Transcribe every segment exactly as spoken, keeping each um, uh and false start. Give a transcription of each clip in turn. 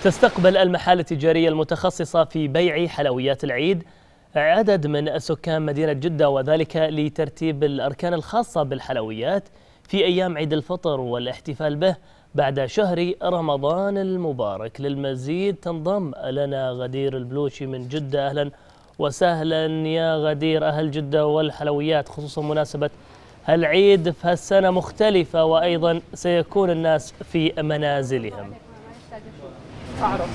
تستقبل المحال التجارية المتخصصة في بيع حلويات العيد عدد من سكان مدينة جدة، وذلك لترتيب الأركان الخاصة بالحلويات في أيام عيد الفطر والاحتفال به بعد شهر رمضان المبارك. للمزيد تنضم لنا غدير البلوشي من جدة. أهلا وسهلا يا غدير. أهل جدة والحلويات خصوصا مناسبة العيد في هالسنة مختلفة، وأيضا سيكون الناس في منازلهم. أعرف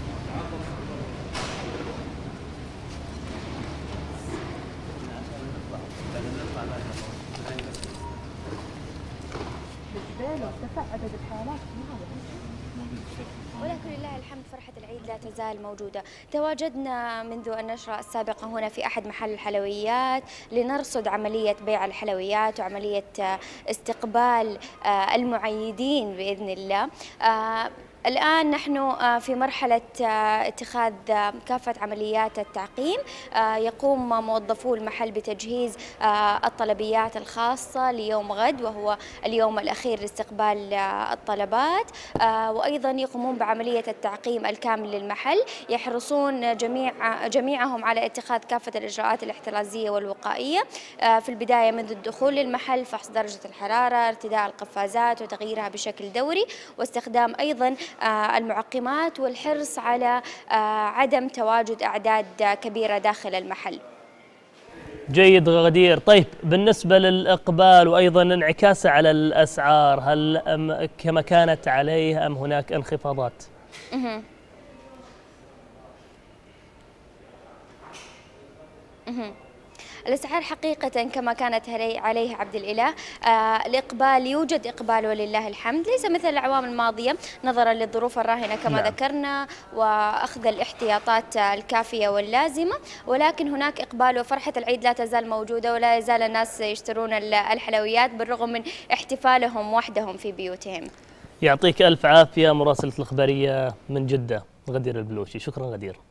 ولكن لله الحمد فرحة العيد لا تزال موجودة. تواجدنا منذ النشرة السابقة هنا في أحد محل الحلويات لنرصد عملية بيع الحلويات وعملية استقبال المعيدين بإذن الله. الآن نحن في مرحلة اتخاذ كافة عمليات التعقيم. يقوم موظفو المحل بتجهيز الطلبيات الخاصة ليوم غد، وهو اليوم الأخير لاستقبال الطلبات، وأيضا يقومون بعملية التعقيم الكامل للمحل. يحرصون جميع جميعهم على اتخاذ كافة الإجراءات الاحترازية والوقائية في البداية منذ الدخول للمحل، فحص درجة الحرارة، ارتداء القفازات وتغييرها بشكل دوري، واستخدام أيضا المعقمات، والحرص على عدم تواجد أعداد كبيرة داخل المحل. جيد غدير. طيب بالنسبة للإقبال وأيضا انعكاسه على الأسعار، هل كما كانت عليه أم هناك انخفاضات؟ اها اها الأسعار حقيقة كما كانت عليه عبد الإله. آه الإقبال يوجد إقبال ولله الحمد، ليس مثل الأعوام الماضية نظرا للظروف الراهنة كما نعم. ذكرنا، وأخذ الاحتياطات الكافية واللازمة، ولكن هناك إقبال وفرحة العيد لا تزال موجودة، ولا يزال الناس يشترون الحلويات بالرغم من احتفالهم وحدهم في بيوتهم. يعطيك ألف عافية مراسلة الإخبارية من جدة غدير البلوشي. شكرا غدير.